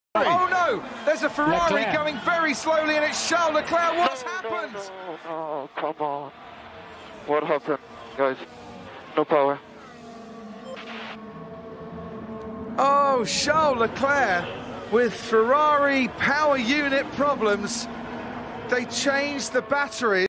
Oh no, there's a Ferrari Leclerc. going very slowly and it's Charles Leclerc. What's happened? Oh, come on. What happened, guys? No power. Oh, Charles Leclerc with Ferrari power unit problems. They changed the batteries.